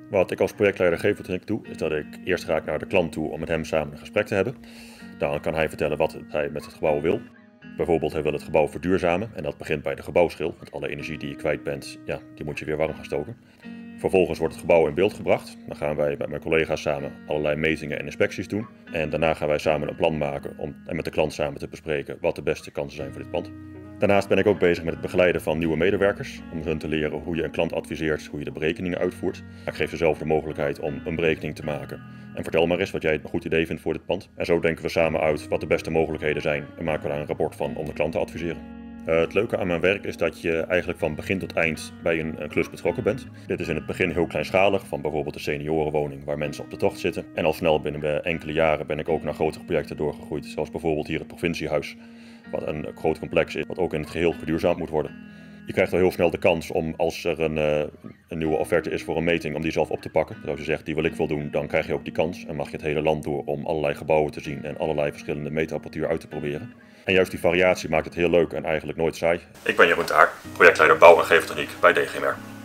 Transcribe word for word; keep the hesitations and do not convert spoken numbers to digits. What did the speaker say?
Wat ik als projectleider geveltechniek doe, is dat ik eerst ga ik naar de klant toe om met hem samen een gesprek te hebben. Dan kan hij vertellen wat hij met het gebouw wil. Bijvoorbeeld, hij wil het gebouw verduurzamen en dat begint bij de gebouwschil, want alle energie die je kwijt bent, ja, die moet je weer warm gaan stoken. Vervolgens wordt het gebouw in beeld gebracht. Dan gaan wij met mijn collega's samen allerlei metingen en inspecties doen. En daarna gaan wij samen een plan maken om en met de klant samen te bespreken wat de beste kansen zijn voor dit pand. Daarnaast ben ik ook bezig met het begeleiden van nieuwe medewerkers, om hun te leren hoe je een klant adviseert, hoe je de berekeningen uitvoert. Ik geef ze zelf de mogelijkheid om een berekening te maken. En vertel maar eens wat jij een goed idee vindt voor dit pand. En zo denken we samen uit wat de beste mogelijkheden zijn en maken we daar een rapport van om de klant te adviseren. Uh, het leuke aan mijn werk is dat je eigenlijk van begin tot eind bij een, een klus betrokken bent. Dit is in het begin heel kleinschalig, van bijvoorbeeld de seniorenwoning waar mensen op de tocht zitten. En al snel binnen enkele jaren ben ik ook naar grotere projecten doorgegroeid, zoals bijvoorbeeld hier het provinciehuis. Wat een groot complex is, wat ook in het geheel verduurzaamd moet worden. Je krijgt al heel snel de kans om, als er een, uh, een nieuwe offerte is voor een meting, om die zelf op te pakken. Dus als je zegt, die wil ik wel doen, dan krijg je ook die kans. En mag je het hele land door om allerlei gebouwen te zien en allerlei verschillende meetapparatuur uit te proberen. En juist die variatie maakt het heel leuk en eigenlijk nooit saai. Ik ben Jeroen Taak, projectleider bouw en geveltechniek bij D G M R.